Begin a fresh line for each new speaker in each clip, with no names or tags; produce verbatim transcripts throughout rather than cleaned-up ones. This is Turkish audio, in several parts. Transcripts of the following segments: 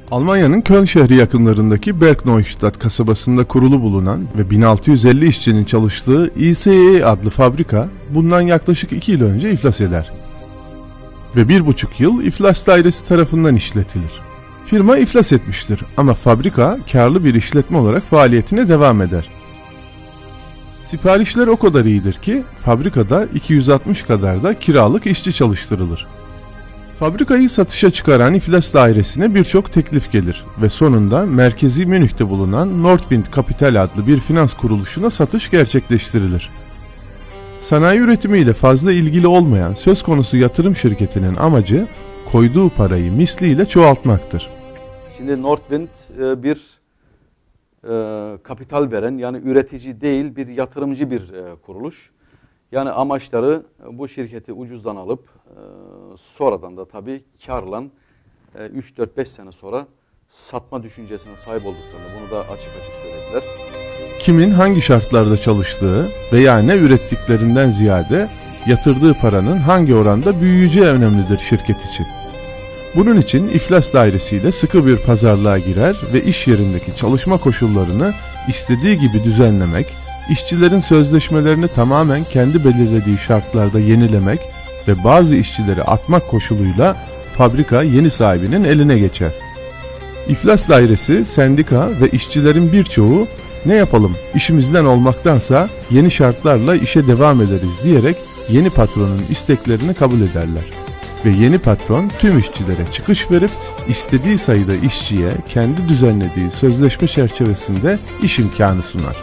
Almanya'nın Köln şehri yakınlarındaki Bergneustadt kasabasında kurulu bulunan ve bin altı yüz elli işçinin çalıştığı I C E adlı fabrika bundan yaklaşık iki yıl önce iflas eder. Ve bir buçuk yıl iflas dairesi tarafından işletilir. Firma iflas etmiştir ama fabrika karlı bir işletme olarak faaliyetine devam eder. Siparişler o kadar iyidir ki fabrikada iki yüz altmış kadar da kiralık işçi çalıştırılır. Fabrikayı satışa çıkaran iflas dairesine birçok teklif gelir ve sonunda merkezi Münih'te bulunan Nordwind Capital adlı bir finans kuruluşuna satış gerçekleştirilir. Sanayi üretimiyle fazla ilgili olmayan söz konusu yatırım şirketinin amacı koyduğu parayı misliyle çoğaltmaktır.
Şimdi Nordwind bir e, kapital veren, yani üretici değil bir yatırımcı bir e, kuruluş. Yani amaçları bu şirketi ucuzdan alıp e, sonradan da tabii karla e, üç dört beş sene sonra satma düşüncesine sahip olduklarını bunu da açık açık söylediler.
Kimin hangi şartlarda çalıştığı veya ne ürettiklerinden ziyade yatırdığı paranın hangi oranda büyüyeceği önemlidir şirket için. Bunun için iflas dairesiyle sıkı bir pazarlığa girer ve iş yerindeki çalışma koşullarını istediği gibi düzenlemek, işçilerin sözleşmelerini tamamen kendi belirlediği şartlarda yenilemek ve bazı işçileri atmak koşuluyla fabrika yeni sahibinin eline geçer. İflas dairesi, sendika ve işçilerin birçoğu ne yapalım işimizden olmaktansa yeni şartlarla işe devam ederiz diyerek yeni patronun isteklerini kabul ederler. Ve yeni patron tüm işçilere çıkış verip istediği sayıda işçiye kendi düzenlediği sözleşme çerçevesinde iş imkanı sunar.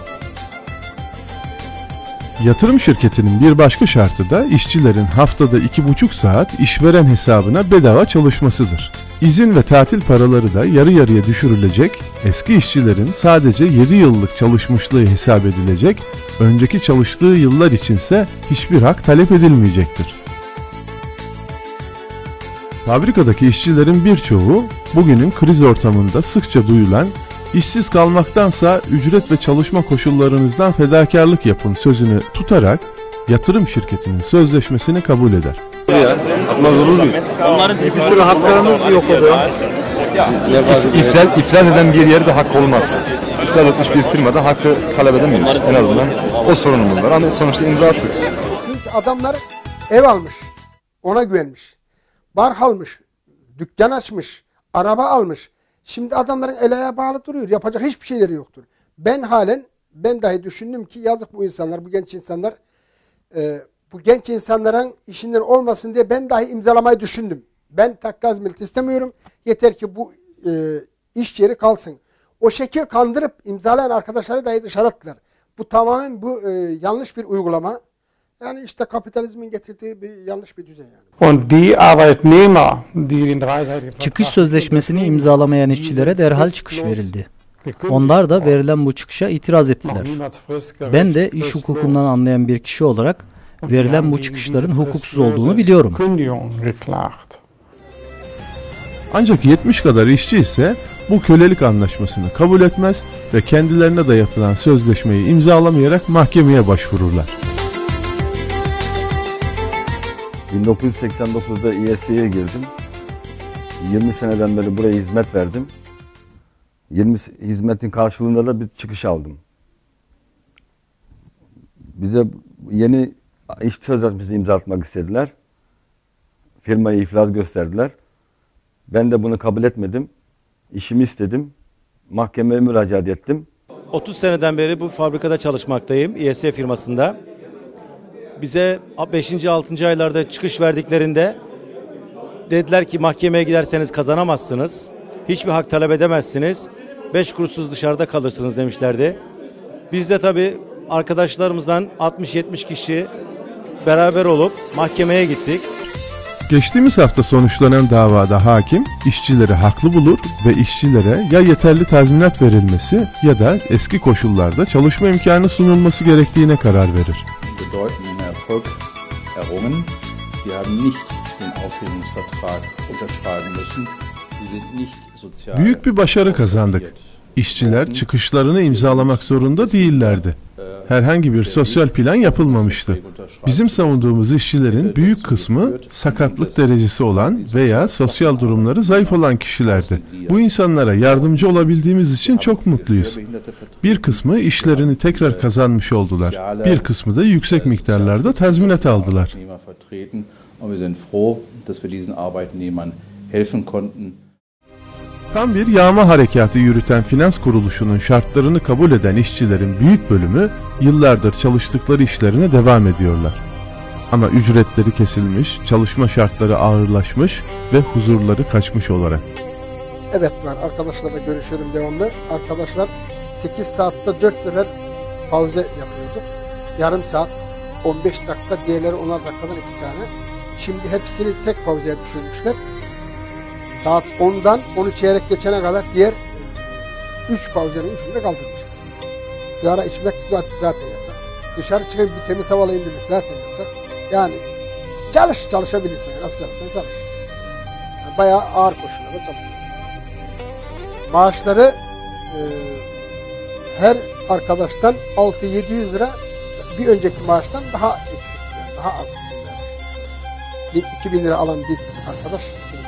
Yatırım şirketinin bir başka şartı da işçilerin haftada iki buçuk saat işveren hesabına bedava çalışmasıdır. İzin ve tatil paraları da yarı yarıya düşürülecek, eski işçilerin sadece yedi yıllık çalışmışlığı hesap edilecek, önceki çalıştığı yıllar içinse hiçbir hak talep edilmeyecektir. Fabrikadaki işçilerin birçoğu bugünün kriz ortamında sıkça duyulan işsiz kalmaktansa ücret ve çalışma koşullarınızdan fedakarlık yapın sözünü tutarak yatırım şirketinin sözleşmesini kabul eder.
Yapmaz olur muyuz?
Onların bir sürü haklarımız yok oluyor.
İflas, iflas eden bir yerde hak olmaz. İflas etmiş bir firmada hakkı talep edemiyoruz. En azından o sorunumuz var ama sonuçta imza attık.
Çünkü adamlar ev almış, ona güvenmiş. Bar almış, dükkan açmış, araba almış. Şimdi adamların el ayağı bağlı duruyor. Yapacak hiçbir şeyleri yoktur. Ben halen, ben dahi düşündüm ki yazık bu insanlar, bu genç insanlar, e, bu genç insanların işinden olmasın diye ben dahi imzalamayı düşündüm. Ben takkaz millet istemiyorum. Yeter ki bu e, iş yeri kalsın. O şekil kandırıp imzalayan arkadaşları dahi dışarı attılar. Bu tamamen bu e, yanlış bir uygulama. Yani işte kapitalizmin getirdiği bir yanlış bir düzen yani.
Çıkış sözleşmesini imzalamayan işçilere derhal çıkış verildi. Onlar da verilen bu çıkışa itiraz ettiler. Ben de iş hukukundan anlayan bir kişi olarak verilen bu çıkışların hukuksuz olduğunu biliyorum.
Ancak yetmiş kadar işçi ise bu kölelik anlaşmasını kabul etmez ve kendilerine dayatılan sözleşmeyi imzalamayarak mahkemeye başvururlar.
bin dokuz yüz seksen dokuzda İ S E'ye girdim. yirmi seneden beri buraya hizmet verdim. yirmi hizmetin karşılığında da bir çıkış aldım. Bize yeni iş sözleşmesi imzalatmak istediler. Firmayı iflas gösterdiler. Ben de bunu kabul etmedim. İşimi istedim. Mahkemeye müracaat ettim.
otuz seneden beri bu fabrikada çalışmaktayım. İ S E firmasında. Bize beşinci altıncı aylarda çıkış verdiklerinde dediler ki mahkemeye giderseniz kazanamazsınız. Hiçbir hak talep edemezsiniz. beş kuruşsuz dışarıda kalırsınız demişlerdi. Biz de tabii arkadaşlarımızdan altmış yetmiş kişi beraber olup mahkemeye gittik.
Geçtiğimiz hafta sonuçlanan davada hakim işçileri haklı bulur ve işçilere ya yeterli tazminat verilmesi ya da eski koşullarda çalışma imkanı sunulması gerektiğine karar verir. Büyük bir başarı kazandık. İşçiler çıkışlarını imzalamak zorunda değillerdi. herhangi bir sosyal plan yapılmamıştı. Bizim savunduğumuz işçilerin büyük kısmı sakatlık derecesi olan veya sosyal durumları zayıf olan kişilerdi. Bu insanlara yardımcı olabildiğimiz için çok mutluyuz. Bir kısmı işlerini tekrar kazanmış oldular. Bir kısmı da yüksek miktarlarda tazminat aldılar. Tam bir yağma harekatı yürüten finans kuruluşunun şartlarını kabul eden işçilerin büyük bölümü yıllardır çalıştıkları işlerine devam ediyorlar. Ama ücretleri kesilmiş, çalışma şartları ağırlaşmış ve huzurları kaçmış olarak.
Evet, ben arkadaşlarla görüşüyorum devamlı. Arkadaşlar sekiz saatte dört sefer pauze yapıyorduk. Yarım saat, on beş dakika, diğerleri onar dakikadan iki tane. Şimdi hepsini tek pauzeye düşürmüşler. Saat ondan on üç çeyrek geçene kadar diğer üç pauzenin üçünü de kaldırmışlar. Sigara içmek zaten yasak. Dışarı çıkıp bir temiz hava alayım demek zaten yasak. Yani çalış, çalışabilirsin. Nasıl çalışırsan çalış. Yani bayağı ağır koşullarda çalışıyor. Maaşları e, her arkadaştan altı yedi yüz lira bir önceki maaştan daha eksik. Yani daha az. iki bin lira alan bir arkadaş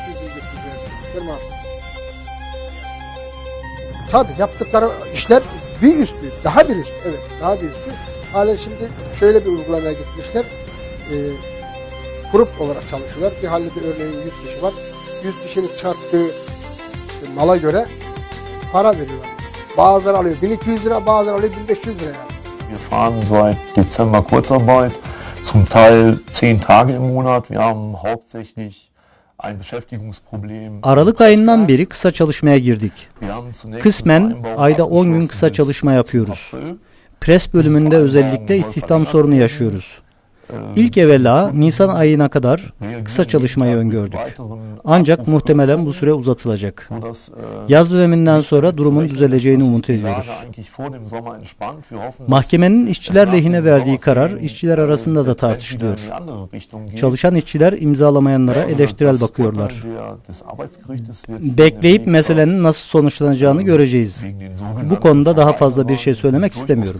tabi yaptıkları işler bir üstü, daha bir üstü, evet daha bir üstü. Halen şimdi şöyle bir uygulamaya gitmişler, e, grup olarak çalışıyorlar. Bir halde örneğin yüz kişi var, yüz kişinin çarptığı mala göre para veriyorlar. Bazıları alıyor bin iki yüz lira, bazıları alıyor bin beş yüz lira yani.
Wir fahren seit Dezember Kurzarbeit, zum Teil zehn Tage im Monat. Wir haben hauptsächlich ein Beschäftigungsproblem.
Aralık ayından beri kısa çalışmaya girdik. Kısmen ayda on gün kısa çalışma yapıyoruz. Pres bölümünde özellikle istihdam sorunu yaşıyoruz. İlk evvela Nisan ayına kadar kısa çalışmayı öngördük. Ancak muhtemelen bu süre uzatılacak. Yaz döneminden sonra durumun düzeleceğini umut ediyoruz. Mahkemenin işçiler lehine verdiği karar işçiler arasında da tartışılıyor. Çalışan işçiler imzalamayanlara eleştirel bakıyorlar. Bekleyip meselenin nasıl sonuçlanacağını göreceğiz. Bu konuda daha fazla bir şey söylemek istemiyorum.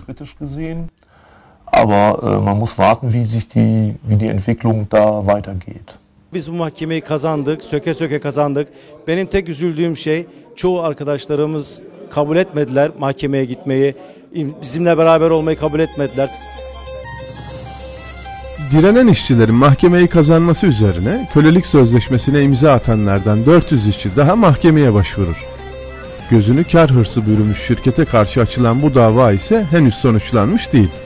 Aber äh, man muss warten, wie sich die, wie die Entwicklung da weitergeht.
Biz bu mahkemeyi kazandık, söke söke kazandık. Benim tek üzüldüğüm şey, çoğu arkadaşlarımız kabul etmediler mahkemeye gitmeyi, bizimle beraber olmayı kabul etmediler.
Direnen işçilerin mahkemeyi kazanması üzerine kölelik sözleşmesine imza atanlardan dört yüz işçi daha mahkemeye başvurur. Gözünü kar hırsı bürümüş şirkete karşı açılan bu dava ise henüz sonuçlanmış değil.